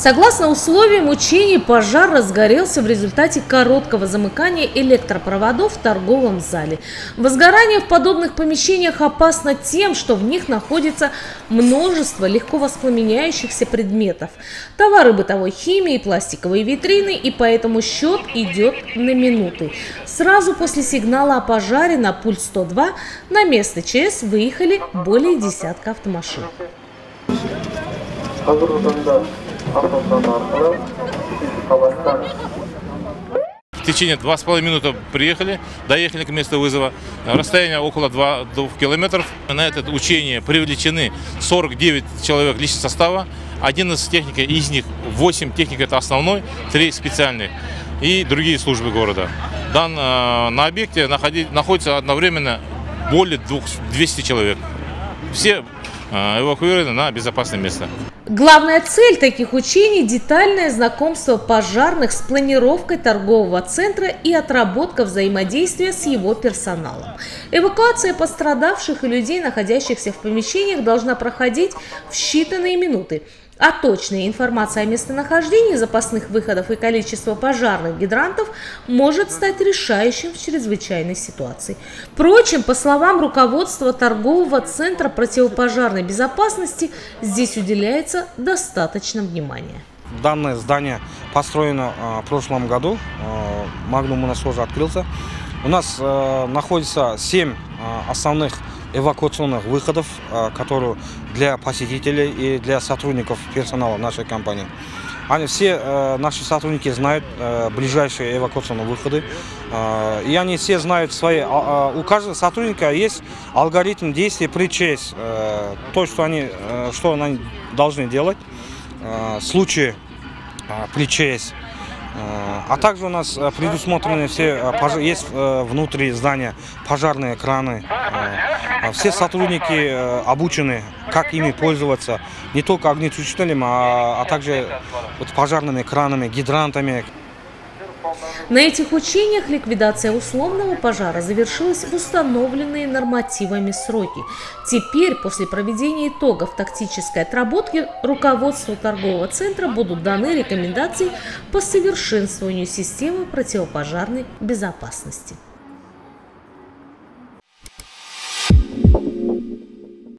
Согласно условиям учений, пожар разгорелся в результате короткого замыкания электропроводов в торговом зале. Возгорание в подобных помещениях опасно тем, что в них находится множество легко воспламеняющихся предметов, товары бытовой химии, пластиковые витрины, и поэтому счет идет на минуты. Сразу после сигнала о пожаре на пульт 102 на место ЧС выехали более десятка автомашин. В течение 2,5 минуты приехали, доехали к месту вызова. Расстояние около 2 километров. На это учение привлечены 49 человек личного состава, 11 техники, из них 8 техник это основной, 3 специальных и другие службы города. На объекте находится одновременно более 200 человек. Все эвакуированы на безопасное место. Главная цель таких учений – детальное знакомство пожарных с планировкой торгового центра и отработка взаимодействия с его персоналом. Эвакуация пострадавших и людей, находящихся в помещениях, должна проходить в считанные минуты. А точная информация о местонахождении запасных выходов и количество пожарных гидрантов может стать решающим в чрезвычайной ситуации. Впрочем, по словам руководства торгового центра противопожарной безопасности, здесь уделяется достаточно внимания. Данное здание построено в прошлом году, Магнум у нас тоже открылся. У нас находится 7 основных эвакуационных выходов, которые для посетителей и для сотрудников персонала нашей компании. Все наши сотрудники знают ближайшие эвакуационные выходы, и они все знают у каждого сотрудника есть алгоритм действий при ЧС, то, что они должны делать в случае при ЧС. А также у нас предусмотрены есть внутри здания пожарные краны. Все сотрудники обучены, как ими пользоваться, не только огнетушителем, а также пожарными кранами, гидрантами. На этих учениях ликвидация условного пожара завершилась в установленные нормативами сроки. Теперь, после проведения итогов тактической отработки, руководству торгового центра будут даны рекомендации по совершенствованию системы противопожарной безопасности.